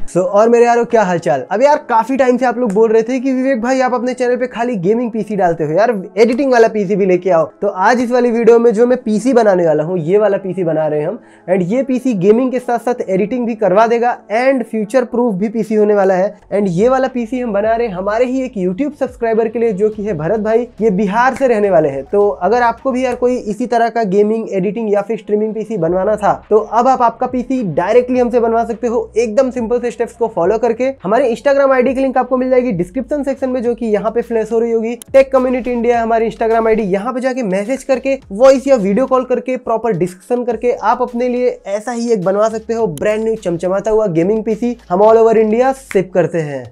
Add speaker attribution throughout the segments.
Speaker 1: और मेरे यारों क्या हालचाल। अब यार काफी टाइम से आप लोग बोल रहे थे कि विवेक भाई आप अपने चैनल पे खाली गेमिंग पीसी डालते हो यार, एडिटिंग वाला पीसी भी लेके आओ। तो आज इस वाली वीडियो में जो मैं पीसी बनाने वाला हूँ, ये वाला पीसी बना रहे हैं हम। एंड ये पीसी गेमिंग के साथ साथ एडिटिंग भी करवा देगा एंड फ्यूचर प्रूफ भी पीसी होने वाला है। एंड ये वाला पीसी हम बना रहे हैं हमारे ही एक यूट्यूब सब्सक्राइबर के लिए, जो कि है भरत भाई। ये बिहार से रहने वाले हैं। तो अगर आपको भी यार कोई इसी तरह का गेमिंग, एडिटिंग या फिर स्ट्रीमिंग पीसी बनवाना था, तो अब आप आपका पीसी डायरेक्टली हमसे बनवा सकते हो एकदम सिंपल से स्टेप्स को फॉलो करके। हमारे इंस्टाग्राम आईडी की लिंक आपको मिल जाएगी डिस्क्रिप्शन सेक्शन में, जो कि यहाँ पे फ्लैश हो रही होगी। टेक कम्युनिटी इंडिया है हमारी इंस्टाग्राम आईडी। यहाँ पे जाके मैसेज करके, वॉइस या वीडियो कॉल करके, प्रॉपर डिस्कशन करके आप अपने लिए ऐसा ही एक बनवा सकते हो ब्रांड न्यू चमचमाता हुआ गेमिंग पीसी। हम ऑल ओवर इंडिया शिप करते हैं।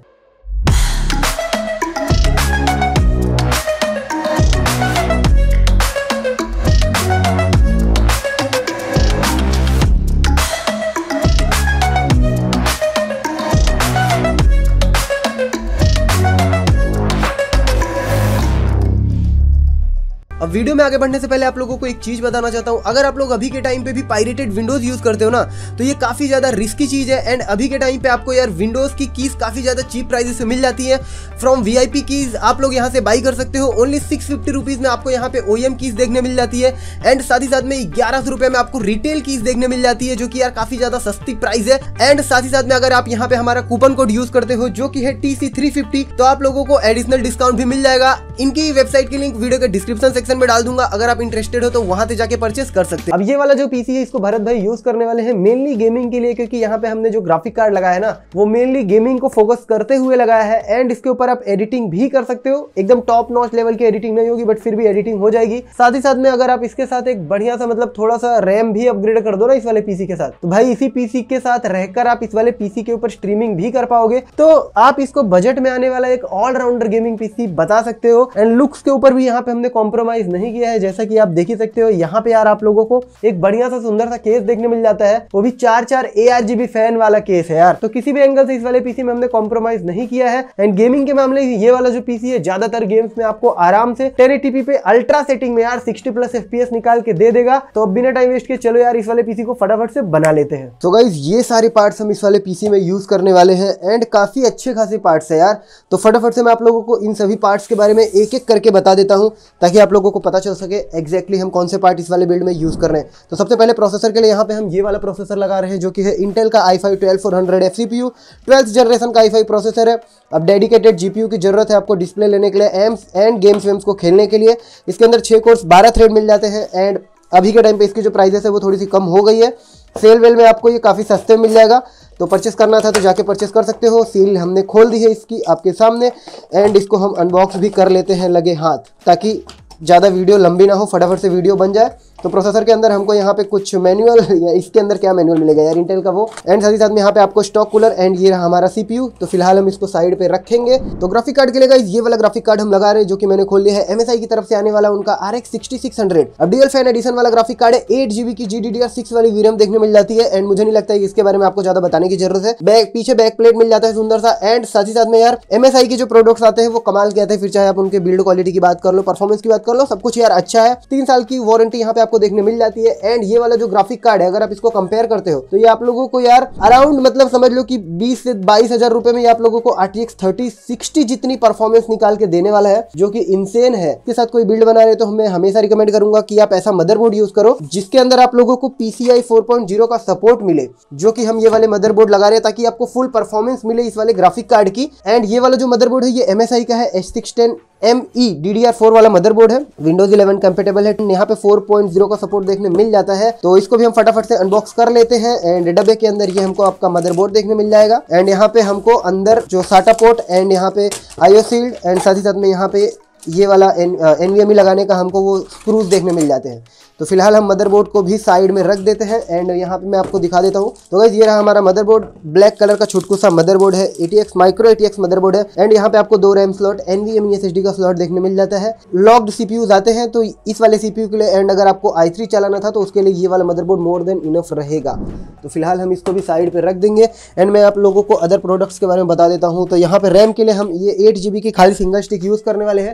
Speaker 1: अब वीडियो में आगे बढ़ने से पहले आप लोगों को एक चीज बताना चाहता हूं। अगर आप लोग अभी के टाइम पे भी पायरेटेड विंडोज यूज करते हो ना, तो ये काफी ज्यादा रिस्की चीज है। एंड अभी के टाइम पे आपको यार विंडोज की कीज काफी ज्यादा चीप प्राइसेस से मिल जाती है। फ्रॉम वीआईपी कीज आप लोग यहाँ से बाई कर सकते हो। ओनली 650 रुपीज में आपको यहाँ पे ओएम कीज देखने मिल जाती है। एंड साथ ही साथ में 1100 रुपए में आपको रिटेल कीज देखने मिल जाती है, जो कि यार काफी ज्यादा सस्ती प्राइस है। एंड साथ ही साथ में अगर आप यहाँ पे हमारा कूपन कोड यूज करते हो, जो कि है TC350, तो आप लोगों को एडिशनल डिस्काउंट भी मिल जाएगा। इनकी वेबसाइट की लिंक वीडियो के डिस्क्रिप्शन सेक्शन में डाल दूंगा। अगर आप इंटरेस्टेड हो तो वहां से जाके परचेस कर सकते हैं। अब ये वाला जो पीसी है, इसको भरत भाई यूज करने वाले हैं मेनली गेमिंग के लिए, क्योंकि यहाँ पे हमने जो ग्राफिक कार्ड लगाया है ना, वो मेनली गेमिंग को फोकस करते हुए लगाया है। एंड इसके ऊपर आप एडिटिंग भी कर सकते हो। एकदम टॉप नॉच लेवल की एडिटिंग नहीं होगी, बट फिर भी एडिटिंग हो जाएगी। साथ ही साथ में अगर आप इसके साथ एक बढ़िया सा मतलब थोड़ा सा रैम भी अपग्रेड कर दो ना इस वाले पीसी के साथ, तो भाई इसी पीसी के साथ रहकर आप इस वाले पीसी के ऊपर स्ट्रीमिंग भी कर पाओगे। तो आप इसको बजट में आने वाला एक ऑलराउंडर गेमिंग पीसी बता सकते हो। एंड लुक्स के ऊपर भी यहाँ पे हमने कॉम्प्रोमाइज नहीं किया है, जैसा कि आप देख ही सकते हो। यहाँ पे यार आप लोगों को एक बढ़िया सा सुंदर सा केस देखने मिल जाता है, वो भी 4 ARGB फैन वाला केस है यार। तो किसी भी एंगल से इस वाले पीसी में हमने कॉम्प्रोमाइज नहीं किया है। एंड गेमिंग के मामले ये वाला जो पीसी है, ज्यादातर गेम्स में आपको आराम से 1080p पे अल्ट्रा सेटिंग में यार 60+ FPS निकाल के दे देगा। तो अब बिना टाइम वेस्ट के चलो यार इस वाले पीसी को फटाफट से बना लेते हैं। तो गाइस ये सारे पार्ट्स हम इस वाले पीसी में यूज करने वाले हैं। एंड काफी अच्छे खासे पार्ट्स है यार। तो फटाफट से मैं आप लोगों को इन सभी पार्ट्स के बारे में एक एक करके बता देता हूं, ताकि आप लोगों को पता चल सके एग्जैक्टली हम कौन से पार्ट इस वाले बिल्ड में यूज कर रहे हैं। तो सबसे पहले प्रोसेसर के लिए यहाँ पे हम ये वाला प्रोसेसर लगा रहे हैं, जो कि है इंटेल का i5 12400F CPU 12th generation का i5 प्रोसेसर है। अब डेडिकेटेड जीपीयू की जरूरत है आपको डिस्प्ले लेने के लिए, एम्स एंड गेम्स वेम्स को खेलने के लिए। इसके अंदर 6 कोर्स 12 थ्रेड मिल जाते हैं। एंड अभी के टाइम पे इसकी जो प्राइसेस है वो थोड़ी सी कम हो गई है। सेल वेल में आपको ये काफ़ी सस्ते मिल जाएगा। तो परचेस करना था तो जाके परचेस कर सकते हो। सील हमने खोल दी है इसकी आपके सामने। एंड इसको हम अनबॉक्स भी कर लेते हैं लगे हाथ, ताकि ज़्यादा वीडियो लंबी ना हो, फटाफट से वीडियो बन जाए। तो प्रोसेसर के अंदर हमको यहाँ पे कुछ मैनुअल, या इसके अंदर क्या मैनुअल मिलेगा यार, इंटेल का वो। एंड साथ ही साथ में यहाँ पे आपको स्टॉक कूलर एंड ये रहा हमारा CPU। तो फिलहाल हम इसको साइड पे रखेंगे। तो ग्राफिक कार्ड के लिए गाइस ये वाला ग्राफिक कार्ड हम लगा रहे हैं, जो कि मैंने खोल लिया है MSI की तरफ से आने वाला उनका RX 6600। अब डुअल फैन एडिशन वाला ग्राफिक कार्ड है। 8GB की GDDR6 वाली VRAM देखने मिल जाती है। एंड मुझे नहीं लगता है कि इसके बारे में आपको ज्यादा बताने की जरूरत है। पीछे बैक प्लेट मिल जाता है सुंदर सा। एंड साथ ही साथ में यार MSI के जो प्रोडक्ट्स आते हैं वो कमाल के आते हैं। फिर चाहे आप उनके बिल्ड क्वालिटी की बात कर लो, परफॉर्मेंस की बात कर लो, सब कुछ यार अच्छा है। 3 साल की वारंटी यहाँ पे आपको देखने मिल जाती है। एंड ये वाला जो ग्राफिक कार्ड है, अगर आप इसको कंपेयर करते हो, तो ये आप लोगों को यार अराउंड मतलब समझ लो कि 20 से 22 हजार रुपए में ये आप लोगों को RTX 3060 जितनी परफॉर्मेंस निकाल के देने वाला है, जो कि इंसेन है। इसके साथ कोई बिल्ड बना रहे तो मैं हमेशा रिकमेंड करूंगा कि आप ऐसा मदरबोर्ड यूज करो जिसके अंदर आप लोगों को PCI 4.0 का सपोर्ट मिले, जो कि हम ये वाले मदरबोर्ड लगा रहे हैं, ताकि आपको फुल परफॉर्मेंस मिले इस वाले ग्राफिक कार्ड की। एंड ये वाला जो मदरबोर्ड है, ये MSI का है, H610ME DDR4 वाला मदरबोर्ड है। Windows 11 कंपेटेबल है। यहाँ पे 4.0 का सपोर्ट देखने मिल जाता है। तो इसको भी हम फटाफट से अनबॉक्स कर लेते हैं। एंड डब्बे के अंदर ये हमको आपका मदरबोर्ड देखने मिल जाएगा। एंड यहाँ पे हमको अंदर जो SATA पोर्ट एंड यहाँ पे IO शील्ड एंड साथ ही साथ में यहाँ पे ये वाला NVMe लगाने का हमको वो स्क्रूज देखने मिल जाते हैं। तो फिलहाल हम मदरबोर्ड को भी साइड में रख देते हैं। एंड यहाँ पे मैं आपको दिखा देता हूँ। तो गाइस ये रहा हमारा मदरबोर्ड। ब्लैक कलर का छोटकू सा मदरबोर्ड है। ATX माइक्रो ATX मदरबोर्ड है। एंड यहाँ पे आपको 2 रैम स्लॉट, NVMe SSD का स्लॉट देखने मिल जाता है। लॉक्ड CPUs आते हैं तो इस वाले CPU के लिए। एंड अगर आपको i3 चलाना था तो उसके लिए ये वाला मदरबोर्ड मोर देन इनफ रहेगा। तो फिलहाल हम इसको भी साइड पे रख देंगे। एंड मैं आप लोगों को अदर प्रोडक्ट्स के बारे में बता देता हूँ। तो यहाँ पे रैम के लिए हम ये 8GB की खाली सिंगल स्टिक यूज करने वाले हैं।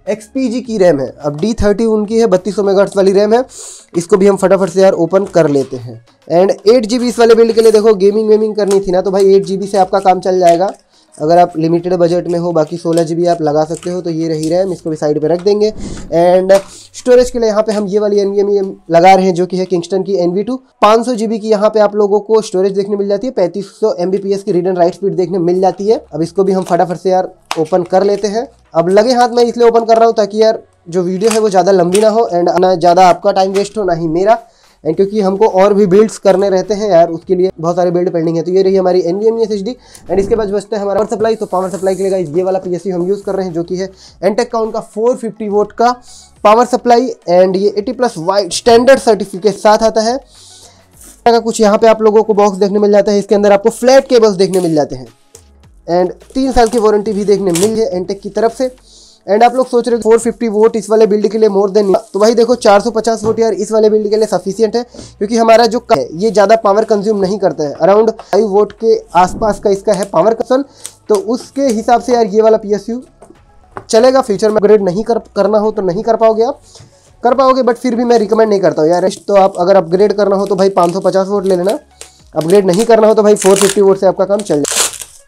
Speaker 1: XPG की रैम है। अब D30 उनकी है 3200 मेगाहर्ट्ज़ वाली रैम है। इसको भी हम फटाफट से यार ओपन कर लेते हैं। एंड 8GB इस वाले बिल्ड के लिए देखो, गेमिंग वेमिंग करनी थी ना तो भाई 8GB से आपका काम चल जाएगा अगर आप लिमिटेड बजट में हो। बाकी 16GB आप लगा सकते हो। तो ये रही रैम, इसको भी साइड पे रख देंगे। एंड स्टोरेज के लिए यहाँ पे हम ये वाली NVMe लगा रहे हैं जो कि है किंगस्टन की NV2। 500GB की यहाँ पे आप लोगों को स्टोरेज देखने मिल जाती है। 3500 Mbps की रीड एंड राइट स्पीड देखने मिल जाती है। अब इसको भी हम फटाफट से यार ओपन कर लेते हैं। अब लगे हाथ में इसलिए ओपन कर रहा हूँ ताकि यार जो वीडियो है वो ज़्यादा लंबी ना हो एंड ना ज़्यादा आपका टाइम वेस्ट हो ना ही मेरा। एंड क्योंकि हमको और भी बिल्ड्स करने रहते हैं यार, उसके लिए बहुत सारे बिल्ड पेंडिंग है। तो ये रही हमारी NVMe SSD। एंड इसके बाद बचता है हमारा पावर सप्लाई। तो पावर सप्लाई के लिए गाइस ये वाला PSU हम यूज़ कर रहे हैं जो कि है एंटेक का उनका 450 वोट का पावर सप्लाई। एंड ये 80+ वाइट स्टैंडर्ड सर्टिफिकेट साथ आता है का कुछ यहाँ पे आप लोगों को बॉक्स देखने मिल जाता है। इसके अंदर आपको फ्लैट केबल्स देखने मिल जाते हैं एंड 3 साल की वारंटी भी देखने मिल है एंटेक की तरफ से। एंड आप लोग सोच रहे हो 450 वोट इस वाले बिल्ड के लिए मोर देन, तो भाई देखो 450 वोट यार इस वाले बिल्ड के लिए सफिशिएंट है क्योंकि हमारा जो है ये ज़्यादा पावर कंज्यूम नहीं करता है। अराउंड 5 वोट के आसपास का इसका है पावर कंजन। तो उसके हिसाब से यार ये वाला PSU चलेगा। फ्यूचर में अपग्रेड नहीं करना हो तो नहीं कर पाओगे, आप कर पाओगे बट फिर भी मैं रिकमेंड नहीं करता हूँ यार। तो आप अगर अपग्रेड करना हो तो भाई 550 वोट ले लेना, अपग्रेड नहीं करना हो तो भाई 450 वोट से आपका काम चल जाए।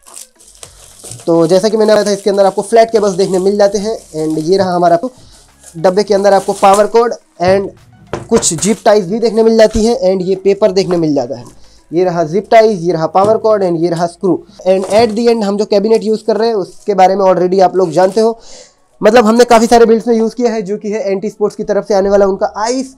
Speaker 1: तो जैसा कि मैंने बताया था इसके अंदर आपको फ्लैट केबल्स देखने मिल जाते हैं। एंड ये रहा हमारा डब्बे के अंदर आपको पावर कोड एंड कुछ जिप टाइज भी देखने मिल जाती है। एंड ये पेपर देखने मिल जाता है। ये रहा जिप टाइज, ये रहा पावर कोड एंड ये रहा screw. And at the end हम जो कैबिनेट यूज़ कर रहे हैं उसके बारे में ऑलरेडी आप लोग जानते हो। मतलब हमने काफ़ी सारे बिल्ड्स में यूज़ किया है जो कि है एंटी स्पोर्ट्स की तरफ से आने वाला उनका आइस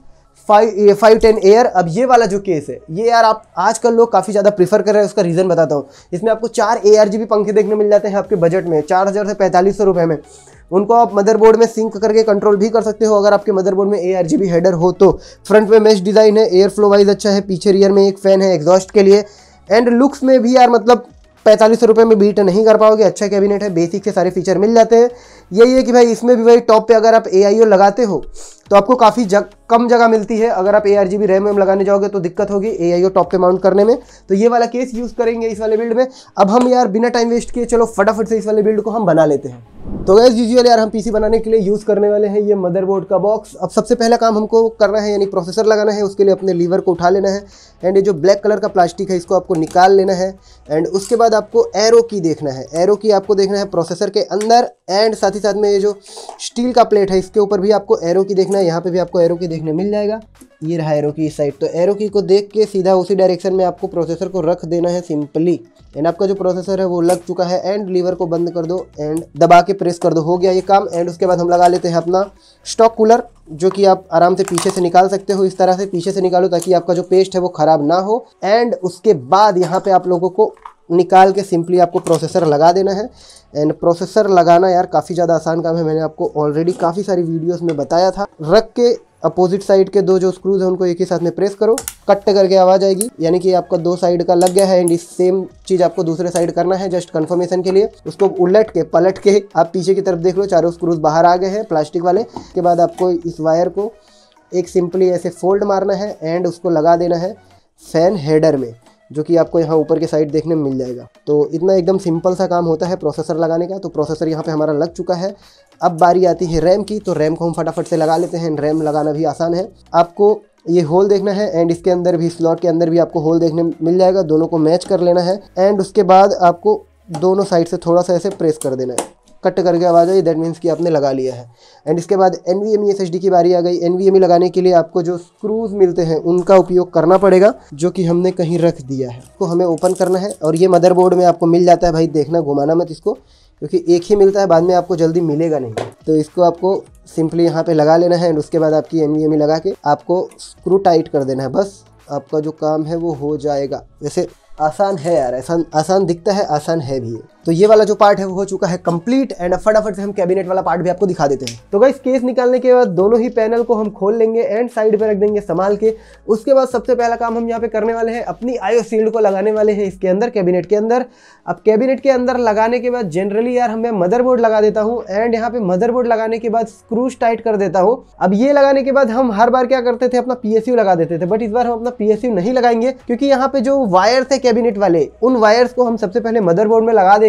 Speaker 1: 510 एयर। अब ये वाला जो केस है ये यार आप आजकल लोग काफ़ी ज़्यादा प्रीफर कर रहे हैं। उसका रीज़न बताता हूँ। इसमें आपको 4 ARGB पंखे देखने मिल जाते हैं आपके बजट में 4000 से 4500 रुपये में। उनको आप मदरबोर्ड में सिंक करके कंट्रोल भी कर सकते हो अगर आपके मदरबोर्ड में ARGB हेडर हो तो। फ्रंट में मेश डिज़ाइन है, एयर फ्लो वाइज अच्छा है, पीछे रियर में एक फ़ैन है एग्जॉस्ट के लिए। एंड लुक्स में भी यार मतलब 4500 रुपये में बीट नहीं कर पाओगे। अच्छा कैबिनेट है, बेसिक से सारे फीचर मिल जाते हैं। यही है कि भाई इसमें भी भाई टॉप पे अगर आप AIO लगाते हो तो आपको काफ़ी कम जगह मिलती है। अगर आप ARGB रैम में लगाने जाओगे तो दिक्कत होगी AIO टॉप पे माउंट करने में। तो ये वाला केस यूज़ करेंगे इस वाले बिल्ड में। अब हम यार बिना टाइम वेस्ट किए चलो फटाफट से इस वाले बिल्ड को हम बना लेते हैं। तो एज यूजुअल यार हम PC बनाने के लिए यूज़ करने वाले हैं ये मदरबोर्ड का बॉक्स। अब सबसे पहला काम हमको करना है यानी प्रोसेसर लगाना है। उसके लिए अपने लीवर को उठा लेना है एंड ये जो ब्लैक कलर का प्लास्टिक है इसको आपको निकाल लेना है। एंड उसके बाद आपको एरो की देखना है। एरो की आपको देखना है प्रोसेसर के अंदर एंड साथ ही साथ में ये जो स्टील का प्लेट है इसके ऊपर भी आपको एरो की देखना है। यहाँ पे भी आपको एरो की देखने मिल जाएगा। ये रहा एरो की इस साइड। तो एरो की को देख के सीधा उसी डायरेक्शन में आपको प्रोसेसर को रख देना है सिंपली। एंड आपका जो प्रोसेसर है वो लग चुका है। एंड लीवर को बंद कर दो एंड दबा के प्रेस कर दो, हो गया ये काम। एंड उसके बाद हम लगा लेते हैं अपना स्टॉक कूलर जो कि आप आराम से पीछे से निकाल सकते हो। इस तरह से पीछे से निकालो ताकि आपका जो पेस्ट है वो ख़राब ना हो। एंड उसके बाद यहाँ पे आप लोगों को निकाल के सिंपली आपको प्रोसेसर लगा देना है। एंड प्रोसेसर लगाना यार काफ़ी ज़्यादा आसान काम है। मैंने आपको ऑलरेडी काफ़ी सारी वीडियोस में बताया था। रख के अपोजिट साइड के 2 जो स्क्रूज हैं उनको एक ही साथ में प्रेस करो, कट करके आवाज़ आएगी यानी कि आपका 2 साइड का लग गया है। एंड इस सेम चीज़ आपको दूसरे साइड करना है जस्ट कंफर्मेशन के लिए। उसको उलट के पलट के आप पीछे की तरफ देख लो, चारों स्क्रूज बाहर आ गए हैं प्लास्टिक वाले। के बाद आपको इस वायर को एक सिंपली ऐसे फोल्ड मारना है एंड उसको लगा देना है फैन हेडर में जो कि आपको यहाँ ऊपर के साइड देखने में मिल जाएगा। तो इतना एकदम सिंपल सा काम होता है प्रोसेसर लगाने का। तो प्रोसेसर यहाँ पे हमारा लग चुका है। अब बारी आती है रैम की। तो रैम को हम फटाफट से लगा लेते हैं। रैम लगाना भी आसान है। आपको ये होल देखना है एंड इसके अंदर भी स्लॉट के अंदर भी आपको होल देखने मिल जाएगा। दोनों को मैच कर लेना है एंड उसके बाद आपको दोनों साइड से थोड़ा सा ऐसे प्रेस कर देना है। कट करके आवाज़ आई, दैट मीन्स कि आपने लगा लिया है। एंड इसके बाद NVMe SSD की बारी आ गई। NVMe लगाने के लिए आपको जो स्क्रूज मिलते हैं उनका उपयोग करना पड़ेगा जो कि हमने कहीं रख दिया है। तो हमें ओपन करना है और ये मदरबोर्ड में आपको मिल जाता है। भाई देखना, घुमाना मत इसको क्योंकि एक ही मिलता है, बाद में आपको जल्दी मिलेगा नहीं। तो इसको आपको सिंपली यहाँ पे लगा लेना है एंड उसके बाद आपकी NVMe लगा के आपको स्क्रू टाइट कर देना है। बस आपका जो काम है वो हो जाएगा। वैसे आसान है यार, आसान दिखता है, आसान है भी। तो ये वाला जो पार्ट है वो हो चुका है कंप्लीट। एंड अब फटाफट से हम कैबिनेट वाला पार्ट भी आपको दिखा देते हैं। तो गाइस केस निकालने के बाद दोनों ही पैनल को हम खोल लेंगे एंड साइड पे रख देंगे संभाल के। उसके बाद सबसे पहला काम हम यहाँ पे करने वाले हैं, अपनी IO शील्ड को लगाने वाले हैं इसके अंदर, कैबिनेट के अंदर। अब कैबिनेट के अंदर लगाने के बाद जनरली यार मैं मदरबोर्ड लगा देता हूँ एंड यहाँ पे मदरबोर्ड लगाने के बाद स्क्रूज टाइट कर देता हूँ। अब ये लगाने के बाद हम हर बार क्या करते थे, अपना PSU लगा देते थे। बट इस बार हम अपना PSU नहीं लगाएंगे क्योंकि यहाँ पे जो वायर्स है कैबिनेट वाले, उन वायर्स को हम सबसे पहले मदरबोर्ड में लगा देंगे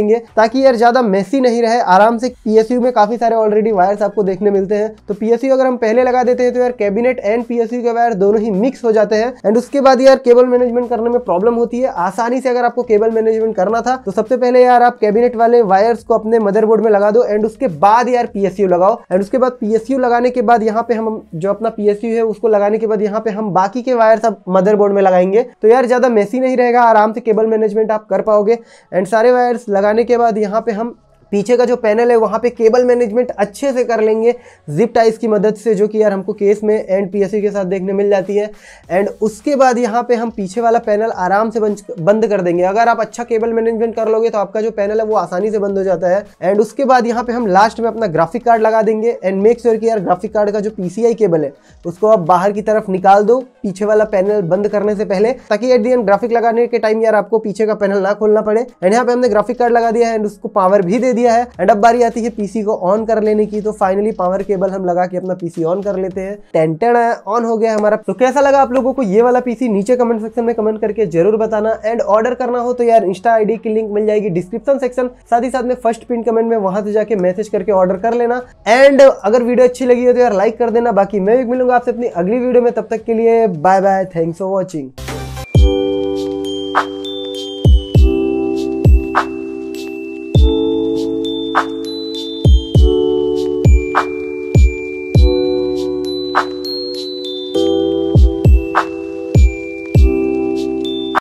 Speaker 1: देंगे ताकि यार ज्यादा मेसी नहीं रहे, आराम से। पीएसयू में काफी सारे ऑलरेडी वायर्स आपको देखने मिलते हैं, तो पीएसयू अगर हम पहले लगा देते हैं तो यार कैबिनेट एंड पीएसयू के वायर दोनों ही मिक्स हो जाते हैं एंड उसके बाद यार केबल मैनेजमेंट करने में प्रॉब्लम होती है। आसानी से अगर आपको केबल मैनेजमेंट करना था तो सबसे पहले यार आप कैबिनेट वाले वायर्स को अपने मदरबोर्ड में लगा दो एंड उसके बाद यार पीएसयू लगाओ एंड उसके बाद पीएसयू लगाने के बाद यहाँ पे हम जो अपना पीएसयू है उसको लगाने के बाद यहाँ पे हम बाकी के वायर्स अब मदरबोर्ड में लगाएंगे, तो यार ज्यादा मेसी नहीं रहेगा, आराम से केबल मैनेजमेंट आप कर पाओगे। एंड सारे वायर्स लगाने के बाद यहाँ पे हम पीछे का जो पैनल है वहाँ पे केबल मैनेजमेंट अच्छे से कर लेंगे जिप टाइज की मदद से, जो कि यार हमको केस में एंड पीएसयू के साथ देखने मिल जाती है। एंड उसके बाद यहाँ पे हम पीछे वाला पैनल आराम से बंद कर देंगे। अगर आप अच्छा केबल मैनेजमेंट कर लोगे तो आपका जो पैनल है वो आसानी से बंद हो जाता है। एंड उसके बाद यहाँ पे हम लास्ट में अपना ग्राफिक कार्ड लगा देंगे एंड मेक श्योर कि यार ग्राफिक कार्ड का जो पीसीआई केबल है उसको आप बाहर की तरफ निकाल दो पीछे वाला पैनल बंद करने से पहले, ताकि एट दी एंड ग्राफिक लगाने के टाइम यार आपको पीछे का पैनल ना खोलना पड़े। एंड यहाँ पे हमने ग्राफिक कार्ड लगा दिया है एंड उसको पावर भी दे दिया है। एंड अब बारी आती है पीसी को ऑन कर लेने की, तो फाइनली पावर केबल हम लगा के अपना पीसी ऑन कर लेते हैं। टेंटेन ऑन हो गया हमारा। तो कैसा लगा आप लोगों को ये वाला पीसी, नीचे कमेंट सेक्शन में कमेंट करके जरूर बताना। एंड ऑर्डर करना हो तो यार इंस्टा आईडी की लिंक मिल जाएगी डिस्क्रिप्शन सेक्शन, साथ ही साथ में फर्स्ट पिन कमेंट में, वहां से जाके मैसेज करके ऑर्डर कर लेना। एंड अगर वीडियो अच्छी लगी हो तो यार लाइक कर देना। बाकी मैं भी मिलूंगा आपसे अपनी अगली वीडियो में, तब तक के लिए bye bye, thanks for watching.